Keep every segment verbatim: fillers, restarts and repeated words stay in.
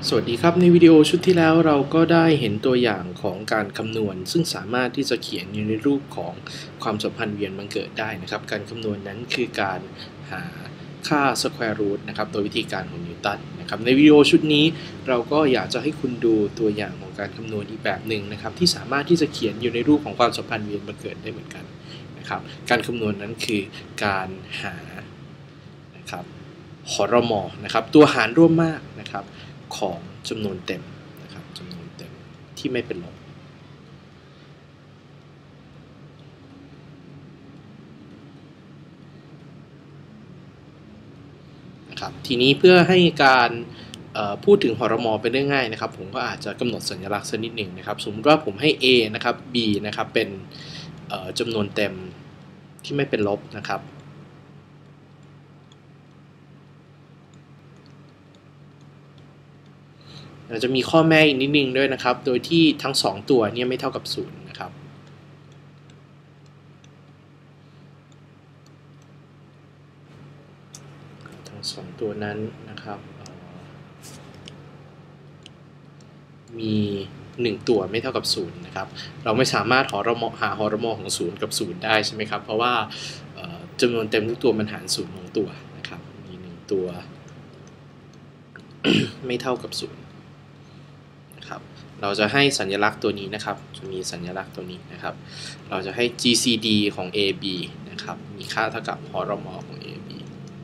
สวัสดีครับในวิดีโอชุดที่แล้วเราก็ได้เห็นตัวอย่างของการคำนวณซึ่งสามารถที่จะเขียนอยู่ในรูปของความสัมพันธ์เวียนบังเกิดได้นะครับการคำนวณนั้นคือการหาค่า square root นะครับโดยวิธีการของนิวตันนะครับในวิดีโอชุดนี้เราก็อยากจะให้คุณดูตัวอย่างของการคำนวณอีกแบบหนึ่งนะครับที่สามารถที่จะเขียนอยู่ในรูปของความสัมพันธ์เวียนบังเกิดได้เหมือนกันนะครับการคำนวณนั้นคือการหานะครับหรมนะครับตัวหารร่วมมากนะครับของจำนวนเต็มนะครับจำนวนเต็มที่ไม่เป็นลบนะครับทีนี้เพื่อให้การพูดถึงหรมเป็นเรื่องง่ายนะครับผมก็อาจจะกำหนดสัญลักษณ์สักนิดหนึ่งนะครับสมมติว่าผมให้ a นะครับ b นะครับเป็นจำนวนเต็มที่ไม่เป็นลบนะครับเราจะมีข้อแม้อีกนิดนึงด้วยนะครับโดยที่ทั้งสองตัวเนี่ยไม่เท่ากับศูนย์นะครับทั้งสองตัวนั้นนะครับมีหนึ่งตัวไม่เท่ากับศูนย์นะครับเราไม่สามารถหรมหาหรมของศูนย์กับศูนย์ได้ใช่ไหมครับเพราะว่าจำนวนเต็มทุกตัวมันหารศูนย์ของตัวนะครับมีหนึ่งตัว ไม่เท่ากับศูนย์นะครับเราจะให้สัญลักษณ์ตัวนี้นะครับจะมีสัญลักษณ์ตัวนี้นะครับเราจะให้ จี ซี ดี ของ เอ บี นะครับมีค่าเท่ากับหรมของ เอ บี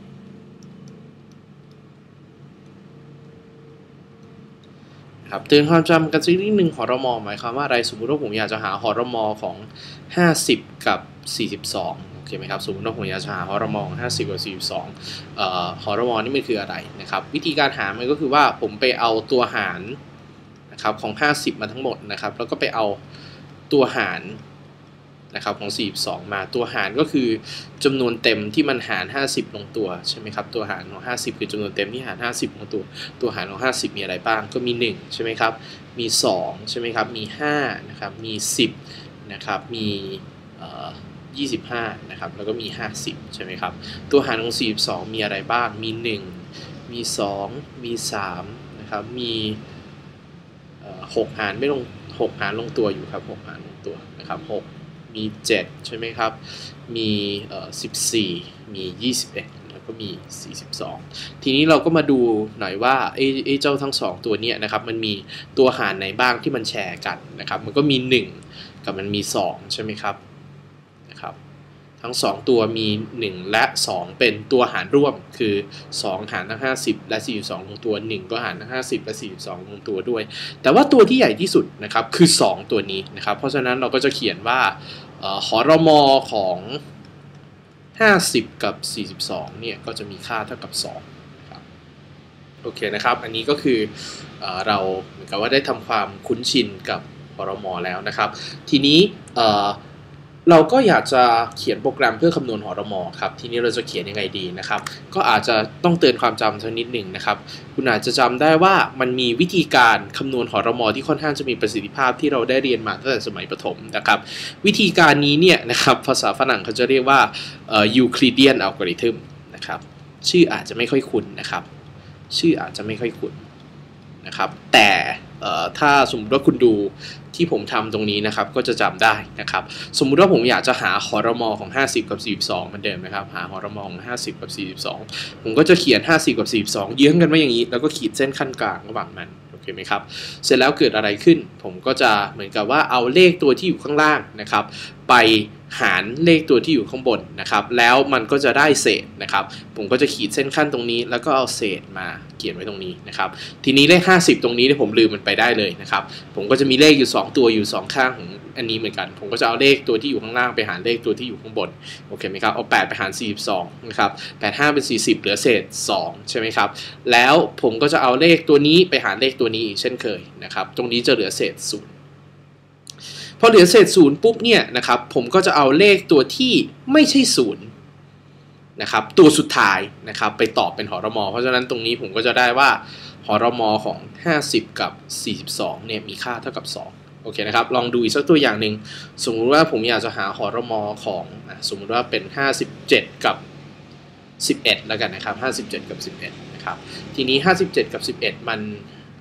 ครับเตือนความจำกันสักนิดนึงหรมหมายความว่าอะไรสมมุติว่าผมอยากจะหาหรมของห้าสิบกับสี่สิบสองโอเคไหมครับสมมติว่าผมอยากจะหาหรมของห้าสิบกับสี่สิบสองเอ่อหรมนี่มันคืออะไรนะครับวิธีการหามันก็คือว่าผมไปเอาตัวหารนะครับของห้าสิบมาทั้งหมดนะครับแล้วก็ไปเอาตัวหารนะครับของสี่สิบสองมาตัวหารก็คือจำนวนเต็มที่มันหารห้าสิบลงตัวใช่ไหมครับตัวหารของห้าสิบคือจำนวนเต็มที่หารห้าสิบลงตัวตัวหารของห้าสิบมีอะไรบ้างก็มีหนึ่งใช่ไหมครับมีสองใช่ไหมครับมีห้านะครับมีสิบนะครับมีเอ่อยี่สิบห้านะครับแล้วก็มีห้าสิบใช่ไหมครับตัวหารของสี่สิบสองมีอะไรบ้างมีหนึ่งมีสองมีสามนะครับมีหกหารไม่ลงหกหารลงตัวอยู่ครับหกหารลงตัวนะครับหกมีเจ็ดใช่ไหมครับมีเอ่อสิบสี่มียี่สิบเอ็ดแล้วก็มีสี่สิบสองทีนี้เราก็มาดูหน่อยว่าไอ้ไอ้เจ้าทั้งสองตัวเนี้ยนะครับมันมีตัวหารไหนบ้างที่มันแชร์กันนะครับมันก็มีหนึ่งกับมันมีสองใช่ไหมครับนะครับทั้งสองตัวมีหนึ่งและสองเป็นตัวหารร่วมคือสองหารทั้งห้าสิบและสี่สิบสองลงตัวหนึ่งก็หารทั้งห้าสิบและสี่สิบสองลงตัวด้วยแต่ว่าตัวที่ใหญ่ที่สุดนะครับคือสองตัวนี้นะครับเพราะฉะนั้นเราก็จะเขียนว่าหรมของห้าสิบกับสี่สิบสองเนี่ยก็จะมีค่าเท่ากับสองนะครับโอเคนะครับอันนี้ก็คือเอ่อเราเหมือนกับว่าได้ทำความคุ้นชินกับหรมแล้วนะครับทีนี้เอ่อเราก็อยากจะเขียนโปรแกรมเพื่อคำนวณหรมครับทีนี้เราจะเขียนยังไงดีนะครับก็อาจจะต้องเตือนความจำสักนิดหนึ่งนะครับคุณอาจจะจำได้ว่ามันมีวิธีการคำนวณหรมที่ค่อนข้างจะมีประสิทธิภาพที่เราได้เรียนมาตั้งแต่สมัยประถมนะครับวิธีการนี้เนี่ยนะครับภาษาฝรั่งเขาจะเรียกว่ายูคลิเดียนอัลกอริทึมนะครับชื่ออาจจะไม่ค่อยคุ้นนะครับชื่ออาจจะไม่ค่อยคุ้นนะครับแต่ถ้าสมมติว่าคุณดูที่ผมทำตรงนี้นะครับก็จะจำได้นะครับสมมุติว่าผมอยากจะหาหรมของห้าสิบกับสี่สิบสองเหมือนเดิมนะครับหาหรมของห้าสิบกับสี่สิบสองผมก็จะเขียนห้าสิบกับสี่สิบสองเยื้องกันไว้อย่างนี้แล้วก็ขีดเส้นขั้นกลางระหว่างมันโอเคไหมครับเสร็จแล้วเกิดอะไรขึ้นผมก็จะเหมือนกับว่าเอาเลขตัวที่อยู่ข้างล่างนะครับไปหารเลขตัวที่อยู่ข้างบนนะครับแล้วมันก็จะได้เศษนะครับผมก็จะขีดเส้นขั้นตรงนี้แล้วก็เอาเศษมาเขียนไว้ตรงนี้นะครับทีนี้เลขห้าสิบตรงนี้เนี่ยผมลืมมันไปได้เลยนะครับผมก็จะมีเลขอยู่สองตัวอยู่สองข้างของอันนี้เหมือนกันผมก็จะเอาเลขตัวที่อยู่ข้างล่างไปหารเลขตัวที่อยู่ข้างบนโอเคไหมครับเอาแปดไปหารสี่สิบสองนะครับแปด ห้าเป็นสี่สิบเหลือเศษสองใช่ไหมครับแล้วผมก็จะเอาเลขตัวนี้ไปหารเลขตัวนี้อีกเช่นเคยนะครับตรงนี้จะเหลือเศษศูนย์พอเหลือเศษศูนย์ปุ๊บเนี่ยนะครับผมก็จะเอาเลขตัวที่ไม่ใช่ศูนย์นะครับตัวสุดท้ายนะครับไปตอบเป็นหรมเพราะฉะนั้นตรงนี้ผมก็จะได้ว่าหรมของห้าสิบกับสี่สิบสองเนี่ยมีค่าเท่ากับสองโอเคนะครับลองดูอีกสักตัวอย่างหนึ่งสมมุติว่าผมอยากจะหาหรมของสมมุติว่าเป็นห้าสิบเจ็ดกับสิบเอ็ดแล้วกันนะครับห้าสิบเจ็ดกับสิบเอ็ดนะครับทีนี้ห้าสิบเจ็ดกับสิบเอ็ดมัน เ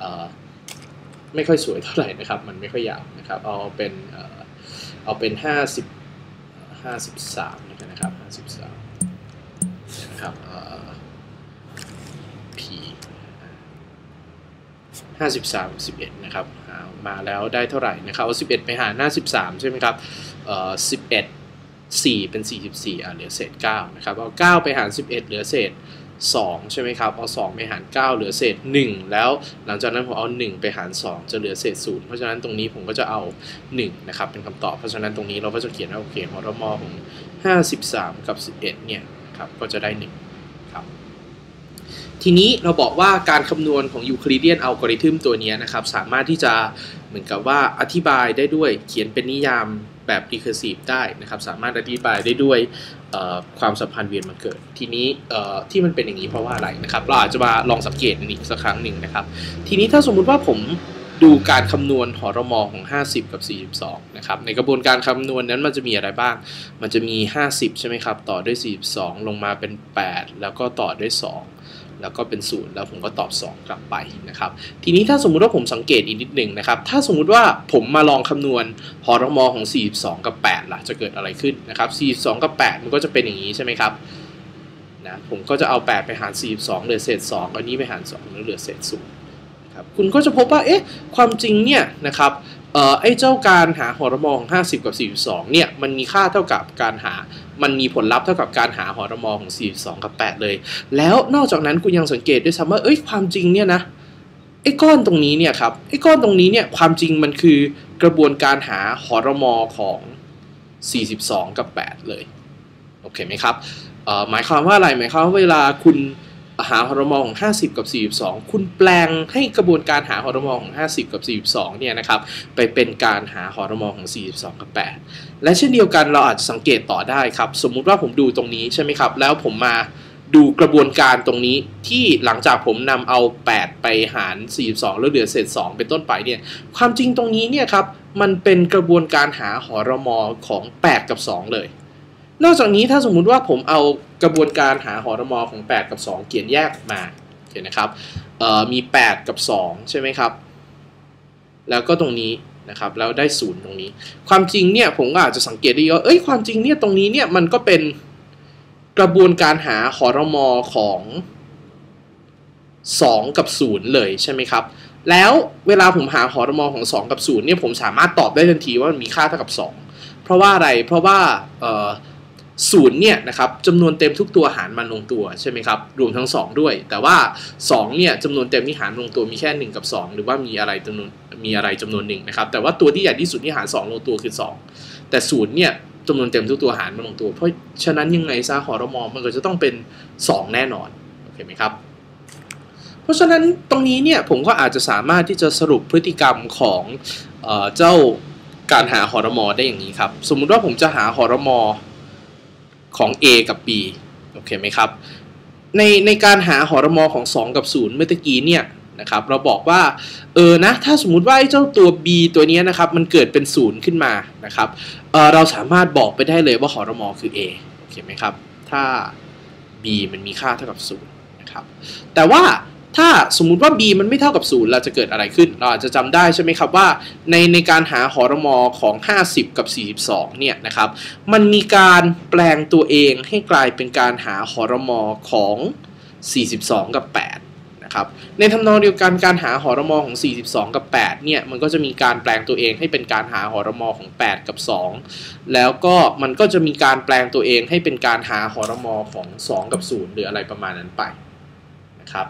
ไม่ค่อยสวยเท่าไหร่นะครับมันไม่ค่อยยาวนะครับเอาเป็นเอาเป็นห้าสิบห้าสิบสามนะครับห้าสิบสามนะครับp ห้าสิบสาม สิบเอ็ดนะครับมาแล้วได้เท่าไหร่นะครับเอาสิบเอ็ดไปหารหน้าสิบสามใช่ไหมครับเอ่อสิบเอ็ด สี่เป็นสี่สิบสี่อ่ะเหลือเศษเก้านะครับเอาเก้าไปหารสิบเอ็ดเหลือเศษสองใช่ไหมครับเอาสองไปหารเก้าเหลือเศษหนึ่งแล้วหลังจากนั้นผมเอาหนึ่งไปหารสองจะเหลือเศษศูนย์เพราะฉะนั้นตรงนี้ผมก็จะเอาหนึ่งนะครับเป็นคำตอบเพราะฉะนั้นตรงนี้เราก็จะเขียนว่าโอเคหรมของห้าสิบสามกับสิบเอ็ดเนี่ยครับก็จะได้หนึ่งครับทีนี้เราบอกว่าการคำนวณของยูคลิเดียนอัลกอริทึมตัวนี้นะครับสามารถที่จะเหมือนกับว่าอธิบายได้ด้วยเขียนเป็นนิยามแบบ recursive ได้นะครับสามารถอธิบายได้ด้วยความสัมพันธ์เวียนมาเกิดทีนี้ที่มันเป็นอย่างนี้เพราะว่าอะไรนะครับเราอาจจะมาลองสังเกตอีกสักครั้งหนึ่งนะครับทีนี้ถ้าสมมุติว่าผมดูการคำนวณหรมของห้าสิบกับสี่สิบสองนะครับในกระบวนการคำนวณนั้นมันจะมีอะไรบ้างมันจะมีห้าสิบใช่ไหมครับต่อด้วยสี่สิบสองลงมาเป็นแปดแล้วก็ต่อด้วยสองแล้วก็เป็นศูนย์แล้วผมก็ตอบสองกลับไปนะครับทีนี้ถ้าสมมุติว่าผมสังเกตอีกนิดหนึ่งนะครับถ้าสมมุติว่าผมมาลองคำนวณหรมของสี่สิบสองกับแปดล่ะจะเกิดอะไรขึ้นนะครับสี่สิบสองกับแปดมันก็จะเป็นอย่างนี้ใช่ไหมครับนะผมก็จะเอาแปดไปหารสี่สิบสองเหลือเศษสองอันนี้ไปหารสองแล้วเหลือเศษศูนย์ครับคุณก็จะพบว่าเอ๊ะความจริงเนี่ยนะครับเอ่อไอ้เจ้าการหาหรมของห้าสิบกับสี่สิบสองเนี่ยมันมีค่าเท่ากับการหามันมีผลลัพธ์เท่ากับการหาหรมของสี่สิบสองกับแปดเลยแล้วนอกจากนั้นคุณยังสังเกตด้วยซ้ำว่าเอ้ยความจริงเนี่ยนะไอ้ก้อนตรงนี้เนี่ยครับไอ้ก้อนตรงนี้เนี่ยความจริงมันคือกระบวนการหาหรมของสี่สิบสองกับแปดเลยโอเคไหมครับเอ่อหมายความว่าอะไรหมายความว่าเวลาคุณหาหรมของห้าสิบกับสี่สิบสองคุณแปลงให้กระบวนการหาหรมของห้าสิบกับสี่สิบสองเนี่ยนะครับไปเป็นการหาหรมของสี่สิบสองกับแปดและเช่นเดียวกันเราอาจจะสังเกตต่อได้ครับสมมุติว่าผมดูตรงนี้ใช่ไหมครับแล้วผมมาดูกระบวนการตรงนี้ที่หลังจากผมนำเอาแปดไปหารสี่สิบสองแล้วเหลือเศษสองเป็นต้นไปเนี่ยความจริงตรงนี้เนี่ยครับมันเป็นกระบวนการหาหรมของแปดกับสองเลยนอกจากนี้ถ้าสมมุติว่าผมเอากระบวนการหาหรมของแปดกับสองเขียนแยกมาเห็นนะครับมีแปดกับสองใช่ไหมครับแล้วก็ตรงนี้นะครับแล้วได้ศูนย์ตรงนี้ความจริงเนี่ยผมก็อาจจะสังเกตได้ว่าเอ้ยความจริงเนี่ยตรงนี้เนี่ยมันก็เป็นกระบวนการหาหรมของสองกับศูนย์เลยใช่ไหมครับแล้วเวลาผมหาหรมของสองกับศูนย์เนี่ยผมสามารถตอบได้ทันทีว่ามันมีค่าเท่ากับสองเพราะว่าอะไรเพราะว่าเอ่อศูนย์เนี่ยนะครับจำนวนเต็มทุกตัวหารมันลงตัวใช่ไหมครับรวมทั้งสองด้วยแต่ว่าสองเนี่ยจำนวนเต็มที่หารลงตัวมีแค่หนึ่งกับสองหรือว่ามีอะไรจำนวนมีอะไรจำนวนหนึ่งนะครับแต่ว่าตัวที่ใหญ่ที่สุดที่หารสองลงตัวคือสองแต่ศูนย์เนี่ยจำนวนเต็มทุกตัวหารมันลงตัวเพราะฉะนั้นยังไงซะหรมมันก็จะต้องเป็นสองแน่นอนโอเคไหมครับเพราะฉะนั้นตรงนี้เนี่ยผมก็อาจจะสามารถที่จะสรุปพฤติกรรมของเอ่อเจ้าการหาหรมได้อย่างนี้ครับสมมุติว่าผมจะหาหรมของ A กับ B โอเคไหมครับในในการหาหรมของสองกับศูนย์เมื่อกี้เนี่ยนะครับเราบอกว่าเออนะถ้าสมมุติว่าไอ้เจ้าตัว B ตัวนี้นะครับมันเกิดเป็นศูนย์ขึ้นมานะครับเออเราสามารถบอกไปได้เลยว่าหรมคือ A โอเคไหมครับถ้า B มันมีค่าเท่ากับศูนย์นะครับแต่ว่าถ้าสมมุติว่า b มันไม่เท่ากับศูนย์เราจะเกิดอะไรขึ้นเราอาจจะจำได้ใช่ไหมครับว่าในในการหาหรมของห้าสิบกับสี่สิบสองเนี่ยนะครับมันมีการแปลงตัวเองให้กลายเป็นการหาหรมของสี่สิบสองกับแปดนะครับในทำนองเดียวกันการหาหรมของสี่สิบสองกับแปดเนี่ยมันก็จะมีการแปลงตัวเองให้เป็นการหาหรมของแปดกับสองแล้วก็มันก็จะมีการแปลงตัวเองให้เป็นการหาหรมของสองกับศูนย์หรืออะไรประมาณนั้นไปนะครับ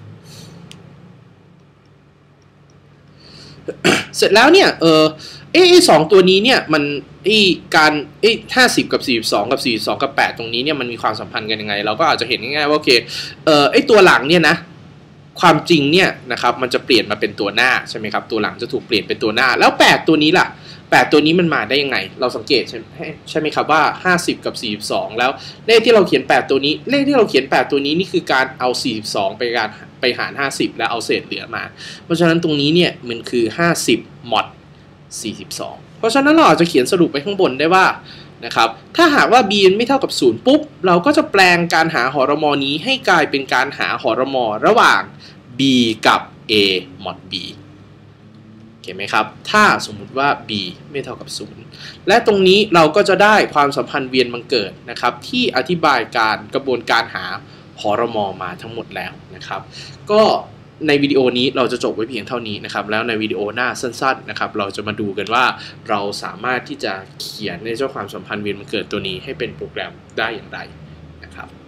เสร็จแล้วเนี่ยเออไอ้สองตัวนี้เนี่ยมันไอ้การไอ้ห้าสิบกับสี่สิบสองกับสี่สิบสองกับแปดตรงนี้เนี่ยมันมีความสัมพันธ์กันยังไงเราก็อาจจะเห็นง่ายๆว่าโอเคเออไอ้ตัวหลังเนี่ยนะความจริงเนี่ยนะครับมันจะเปลี่ยนมาเป็นตัวหน้าใช่ไหมครับตัวหลังจะถูกเปลี่ยนเป็นตัวหน้าแล้วแปดตัวนี้ล่ะแปดตัวนี้มันมาได้ยังไงเราสังเกตใช่ใช่ไหมครับว่าห้าสิบกับสี่สิบสองแล้วเลขที่เราเขียนแปดตัวนี้เลขที่เราเขียนแปดตัวนี้นี่คือการเอาสี่สิบสองไปการไปหารห้าสิบแล้วเอาเศษเหลือมาเพราะฉะนั้นตรงนี้เนี่ยมันคือห้าสิบมอดสี่สิบสองเพราะฉะนั้นเราอาจจะเขียนสรุปไปข้างบนได้ว่านะครับถ้าหากว่า b ไม่เท่ากับศูนย์ปุ๊บเราก็จะแปลงการหาหรมนี้ให้กลายเป็นการหาหรมระหว่าง b กับ a mod b โอเคไหมครับถ้าสมมุติว่า b ไม่เท่ากับศูนย์และตรงนี้เราก็จะได้ความสัมพันธ์เวียนบังเกิดนะครับที่อธิบายการกระบวนการหาหรมมาทั้งหมดแล้วนะครับก็ในวิดีโอนี้เราจะจบไว้เพียงเท่านี้นะครับแล้วในวิดีโอหน้าสั้นๆนะครับเราจะมาดูกันว่าเราสามารถที่จะเขียนในเจ้าความสัมพันธ์เวียนบังเกิดตัวนี้ให้เป็นโปรแกรมได้อย่างไรนะครับ